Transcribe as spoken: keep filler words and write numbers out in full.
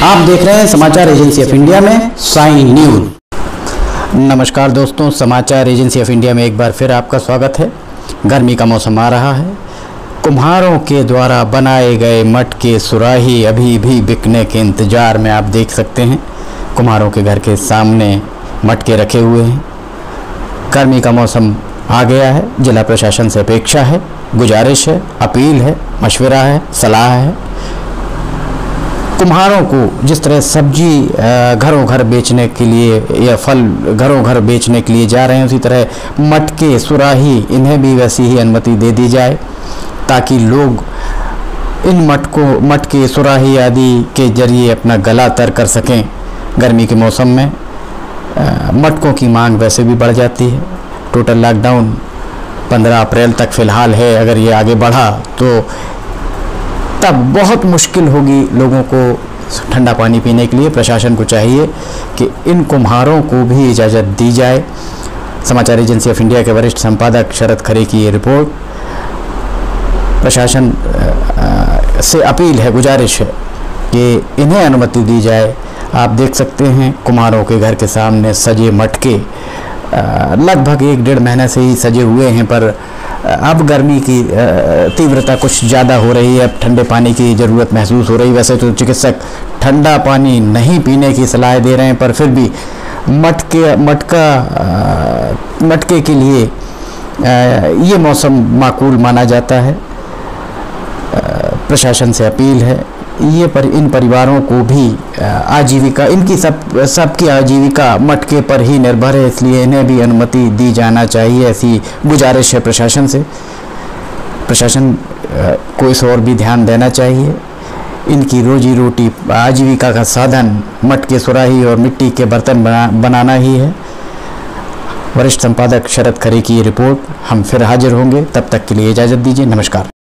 आप देख रहे हैं समाचार एजेंसी ऑफ इंडिया में साइन न्यूज। नमस्कार दोस्तों, समाचार एजेंसी ऑफ इंडिया में एक बार फिर आपका स्वागत है। गर्मी का मौसम आ रहा है। कुम्हारों के द्वारा बनाए गए मटके सुराही अभी भी बिकने के इंतज़ार में। आप देख सकते हैं कुम्हारों के घर के सामने मटके रखे हुए हैं। गर्मी का मौसम आ गया है। जिला प्रशासन से अपेक्षा है, गुजारिश है, अपील है, मशवरा है, सलाह है, कुम्हारों को जिस तरह सब्जी घरों घर बेचने के लिए या फल घरों घर बेचने के लिए जा रहे हैं, उसी तरह मटके सुराही इन्हें भी वैसी ही अनुमति दे दी जाए, ताकि लोग इन मटकों मटके सुराही आदि के जरिए अपना गला तर कर सकें। गर्मी के मौसम में मटकों की मांग वैसे भी बढ़ जाती है। टोटल लॉकडाउन पंद्रह अप्रैल तक फ़िलहाल है। अगर ये आगे बढ़ा तो तब बहुत मुश्किल होगी लोगों को ठंडा पानी पीने के लिए। प्रशासन को चाहिए कि इन कुम्हारों को भी इजाज़त दी जाए। समाचार एजेंसी ऑफ इंडिया के वरिष्ठ संपादक शरद खरे की ये रिपोर्ट। प्रशासन से अपील है, गुजारिश है कि इन्हें अनुमति दी जाए। आप देख सकते हैं कुम्हारों के घर के सामने सजे मटके लगभग एक डेढ़ महीने से ही सजे हुए हैं, पर अब गर्मी की तीव्रता कुछ ज़्यादा हो रही है। अब ठंडे पानी की ज़रूरत महसूस हो रही है। वैसे तो चिकित्सक ठंडा पानी नहीं पीने की सलाह दे रहे हैं, पर फिर भी मटके मटका मटके के लिए ये मौसम माकूल माना जाता है। प्रशासन से अपील है, ये पर इन परिवारों को भी आजीविका, इनकी सब सबकी आजीविका मटके पर ही निर्भर है, इसलिए इन्हें भी अनुमति दी जाना चाहिए। ऐसी गुजारिश है प्रशासन से। प्रशासन को इस ओर भी ध्यान देना चाहिए। इनकी रोजी रोटी, आजीविका का साधन मटके सुराही और मिट्टी के बर्तन बना, बनाना ही है। वरिष्ठ संपादक शरद खरे की ये रिपोर्ट। हम फिर हाजिर होंगे, तब तक के लिए इजाज़त दीजिए। नमस्कार।